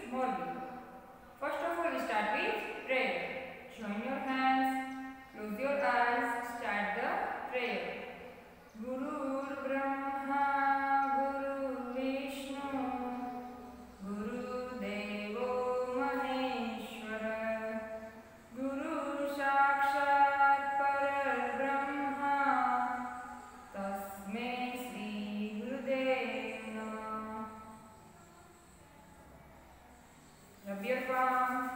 small b. First of all, we start with prayer. Join your hands, close your eyes, start the prayer. Guru Brahma, Guru Vishnu, Guru Devo Maheshwara, Guru Sakshat Parabrahma, Tasmai Shri Gurudev Namah. Rub your palm,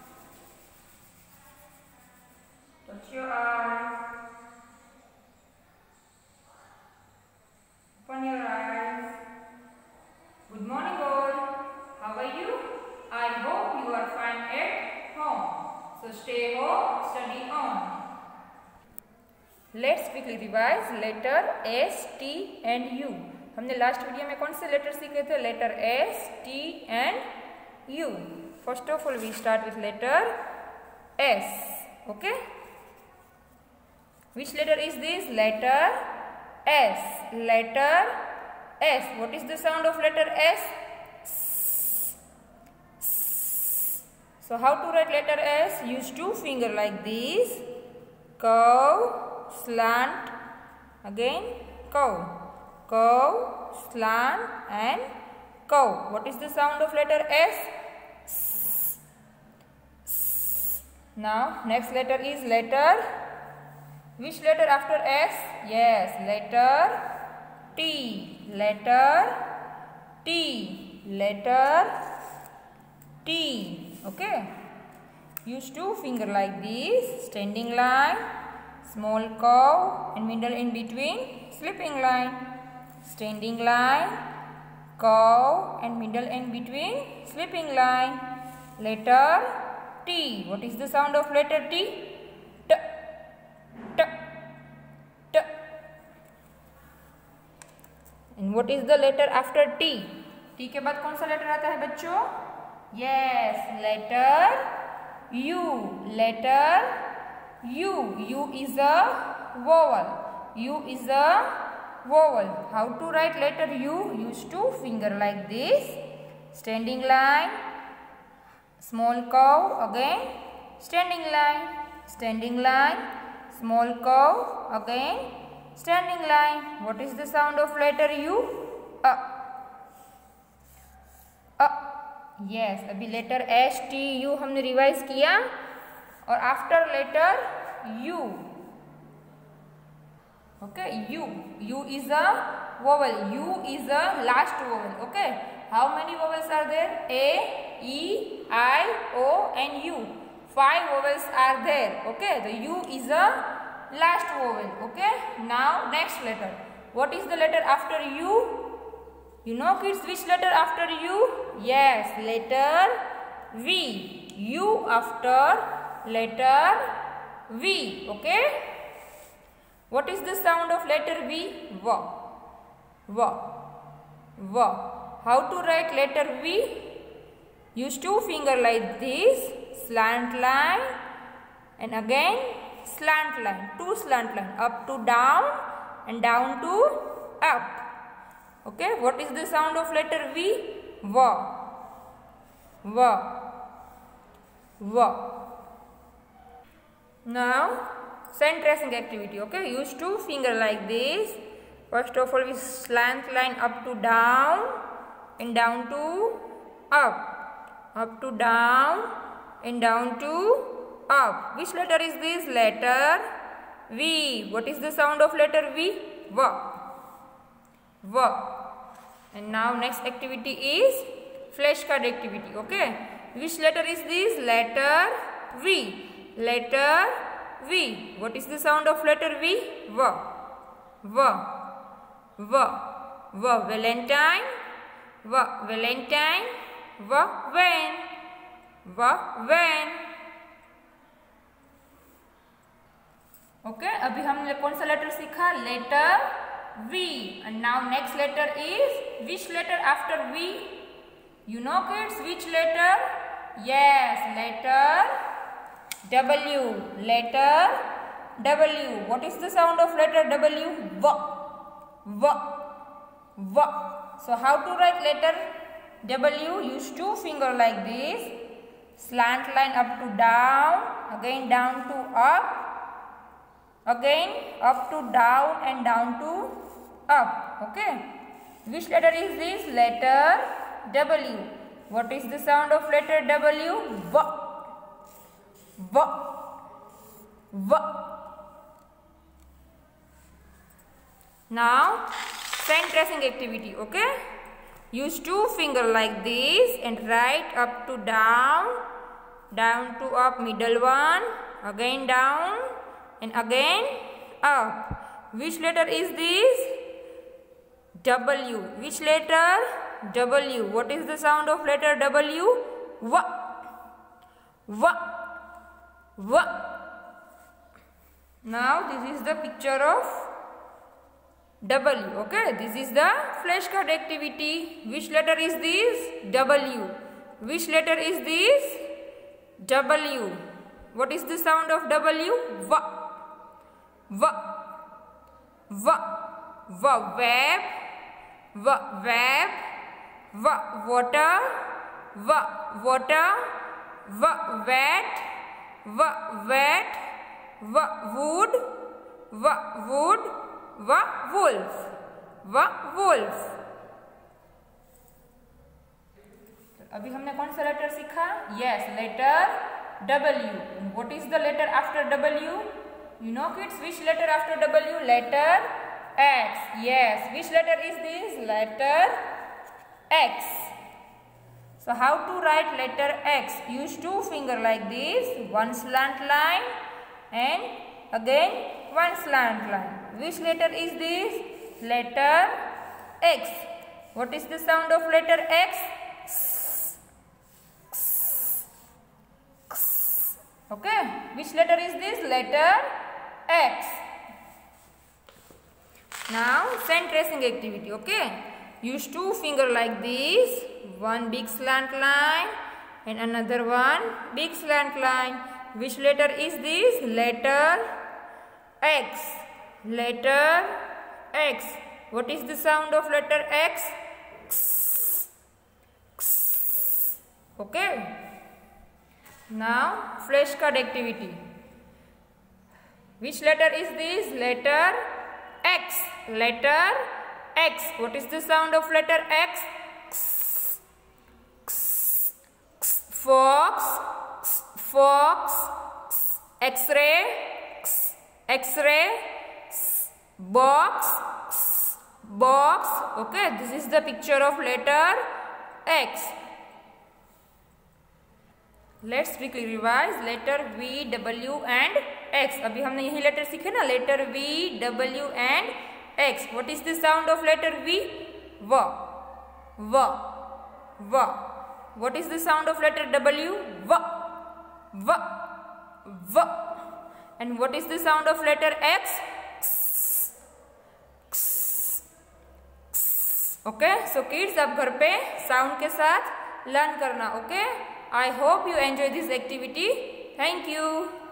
touch your eye, open your eyes. Good morning all. How are you? I hope you are fine at home. So stay home, study on. Let's quickly revise letter S, T and U. हमने last video में कौन से letter सीखे थे? लेटर S, T and U. First of all, we start with letter S. Okay. Which letter is this? Letter S. Letter S. What is the sound of letter S? So how to write letter S? Use two finger like this. Curve, slant, again curve. Curve, slant and curve. What is the sound of letter S? Now next letter is letter. Which letter after S? Yes, letter T. Letter T. Letter T. Okay. Use two finger like this. Standing line, small curve and middle in between, slipping line. Standing line, curve and middle in between, slipping line. Letter T. What is the sound of letter T? T. T. T. And what is the letter after T? T के बाद कौन सा letter आता है बच्चों? Yes, letter U. Letter U. U is a vowel. U is a vowel. How to write letter U? Use two finger like this. Standing line, small curve, again standing line. Standing line, small curve, again standing line. What is the sound of letter U? Yes, अभी letter S T U हमने revise किया और after letter U. Okay, U is a vowel. U is a last vowel. Okay, how many vowels are there? A, E, I, O and U. 5 vowels are there. Okay, the U is a last vowel. Okay, now next letter. What is the letter after U? You know kids, which letter after U? Yes, letter V. U after letter V. Okay. What is the sound of letter V? V. V. V. How to write letter V? Use two finger like this. Slant line and again slant line. Two slant line. Up to down and down to up. Okay. What is the sound of letter V? V. V. V. Now sign tracing activity. Okay, use two finger like this. First of all, we slant line up to down and down to up to down and down to up. Which letter is this? Letter V. What is the sound of letter V? V. V. And now next activity is flashcard activity. Okay, which letter is this? Letter V. Letter V. What is the sound of letter V? V. V. V. V. Valentine. V. Valentine. V. Van. V. Van. Okay. अभी हमने कौन सा letter सीखा? लेटर V. And now next letter is which letter after V? You know kids, which letter? Yes, letter W. Letter W. What is the sound of letter W? V. V. V. So how to write letter W, use two finger like this, slant line up to down, again down to up, again up to down and down to up. Okay. Which letter is this? Letter W. What is the sound of letter W? V. V. V. Now, sign tracing activity. Okay. Use two finger like this and write up to down, down to up, middle one, again down and again up. Which letter is this? W. Which letter? W. What is the sound of letter W? V. V. V. Now this is the picture of W. Okay, this is the flashcard activity. Which letter is this? W. Which letter is this? W. What is the sound of W? V. V. V. V. Web. V. Web. V. Water. V. Water. V. Wet. V. Wet. V. Wood. V. Wood. V. Wolf. V. Wolf. अभी हमने कौन सा letter सीखा? Yes, letter W. What is the letter after W? You know kids, which letter after W? Letter X. Yes. Which letter is this? Letter X. So how to write letter X? Use two finger like this, one slant line and again one slant line. Which letter is this? Letter X. What is the sound of letter X? Okay. Which letter is this? Letter X. Now send tracing activity. Okay. Use two finger like this, one big slant line and another one big slant line. Which letter is this? Letter X. Letter X. What is the sound of letter X? Okay. Now flashcard activity. Which letter is this? Letter X. Letter X. What is the sound of letter X? Fox. Fox. X-ray. X-ray. Box. Box. Okay, this is the picture of letter X. Let's quickly revise letter V, W and X. अभी हमने यही letter सीखे ना, letter V, W and X. What is the sound of letter V? V. V. V. What is the sound of letter W? V. V. V. And what is the sound of letter X? Okay, so kids आप घर पे sound के साथ learn करना. Okay, I hope you enjoy this activity. Thank you.